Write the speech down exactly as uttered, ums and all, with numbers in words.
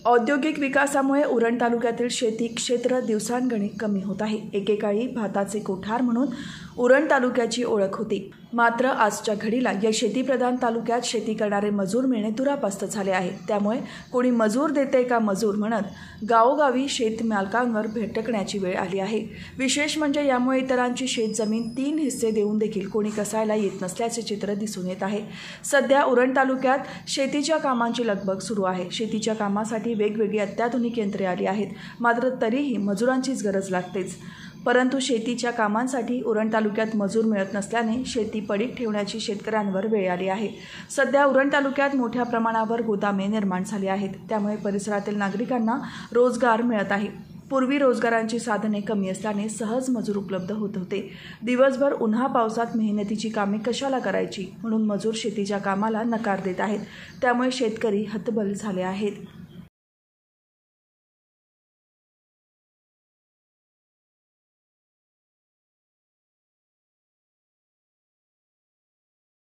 औद्योगिक विकासामुळे उरण तालुक्यातील शेती क्षेत्र दिवसांगणिक कमी होत आहे। एकेकाळी भाताचे कोठार म्हणून उरण तालुक्याची ओळख होती, मात्र आजच्या घडीला या शेतीप्रधान तालुक्यात शेती करणारे मजूर मिळणे दुरापास्त झाले आहे। त्यामुळे कोणी मजूर देते का मजूर म्हणत गावोगावी शेत मालकांवर भटकण्याची वेळ आली आहे। विशेष म्हणजे यामुळे इतरांची शेतजमीन तीन हिस्से देऊन देखील कोणी कसायला येत नसल्याचे चित्र दिसून येत आहे। सध्या उरण तालुक्यात शेतीच्या कामांची लगबग सुरू आहे। शेतीच्या कामासाठी वेगवेगळी अत्याधुनिक यंत्रे आली आहेत, मात्र तरीही मजुरांचीच गरज लागतेच। परंतु शेतीच्या कामांसाठी उरण तालुक्यात मजूर मिळत नसल्याने शेती पडीक ठेवण्याची शेतकऱ्यांवर वेळ आली आहे। सध्या उरण तालुक्यात मोठ्या प्रमाणावर गोदामे निर्माण झाली आहेत, त्यामुळे परिसरातील नागरिकांना रोजगार मिळत आहे। पूर्वी रोजगारांची साधने कमी असल्याने सहज मजूर उपलब्ध होत होते। दिवसभर उन्हा पावसात मेहनतीची कामे कशाला करायची म्हणून मजूर शेतीच्या कामाला नकार देत आहेत, त्यामुळे शेतकरी हतबल झाले आहेत।